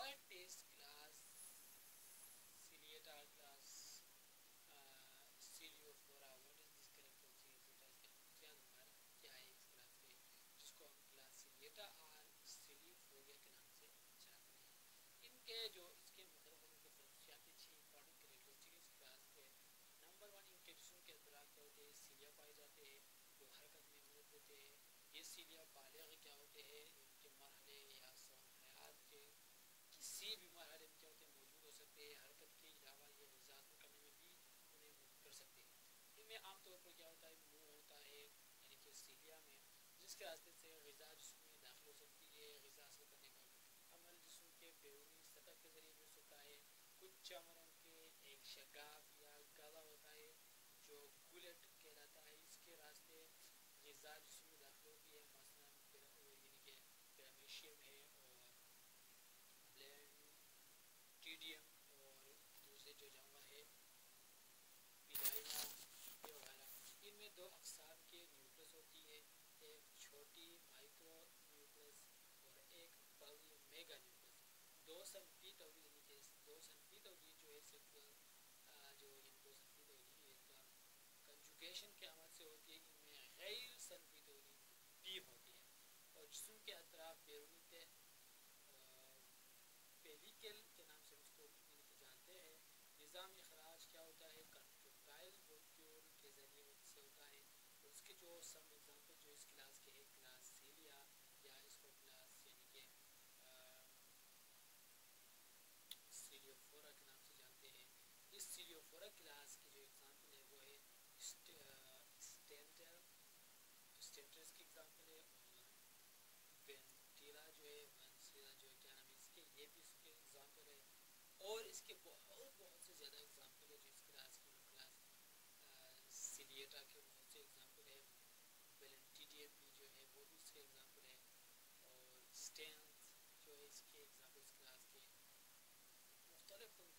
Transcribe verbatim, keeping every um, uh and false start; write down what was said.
what is class Ciliata class uh, Ciliophora? What is this characteristic? क्या हमारा क्या है इस क्लास में जिसको हम क्लास Ciliata और Ciliophora के नाम से जानते हैं. इनके जो इसके मतलब हम इनके खसूसियाती छह इंपॉर्टेंट कैरेक्टरिस्टिक इस क्लास पे. नंबर वन, इनके जिस्म के अंदर क्या होते हैं, सीलिया पाए जाते हैं जो हरकत में मदद देते हैं. ये सीलिया बालिग क्या होते हैं, इनके मरहले या सौन हयात के किसी भी मरहले में क्या होते हैं मौजूद हो सकते हैं. हरकत के अलावा ये ग़िज़ा हासिल करने में भी उन्हें मदद कर सकते हैं. इनमें आम तौर पर क्या होता है, मुंह होता है यानी कि सीलिया में, जिसके रास्ते से ग़िज़ा जिस्म में दाखिल हो सकती है. ग़िज़ा हासिल करने का अमल जिस्म के बैरूनी सतह के ज़रिए भी हो सकता है. कुछ जानवरों के एक शगाफ या गला होता है जो गुलेट कहलाता है. इसके रास्ते ग़िज़ा जिस्म में दाखिल होती है. मसलन यानी कि पैरामीशियम है और ब्लैंटीडियम और दूसरे जो जानवर है पिलाइना ये वगैरह. इनमें दो अक़साम के न्यूक्लियस होती है, एक छोटी माइक्रो न्यूक्लियस और एक बड़ी मेगा न्यूक्लियस. दो सनफी तौली यानी कि दो सनफी तौली जो है सिर्फ जो इन दो सनफी तौली इनका कंजुगेशन के अमल से होती है. इनमें गैर सनफी तौली भी होती है. और जिस्म के अतराफ बैरूनी तह पेलिकल के नाम से उसको यानी कि जानते हैं. निज़ाम इखराज क्या होता है, कंट्रोटाइल मोलिक्यूल के ज़रिए से होता है. और उसके जो सम एग्जाम्पल जो इस क्लास के है क्लास सीलिया या इसको क्लास यानी कि सीलियोफोरा के नाम से जानते हैं. इस सीलियोफोरा क्लास की जो एग्जाम्पल है वो है स्टेंटर स्टेंटर्स की एग्जाम्पल है. और वेंटिला जो है वेंटिला जो है क्या नाम है इसके, ये भी इसके एग्जाम्पल है. और इसके बहुत बहुत से ज़्यादा एग्जाम्पल है जो इस क्लास की वो क्लास सीलिएटा के बहुत से एग्जाम्पल है. वेलेंटिडियम भी जो है वो भी इसके एग्जाम्पल है. और स्टेंस जो है इसके एग्जाम्पल इस क्लास के. मुख्तलिफ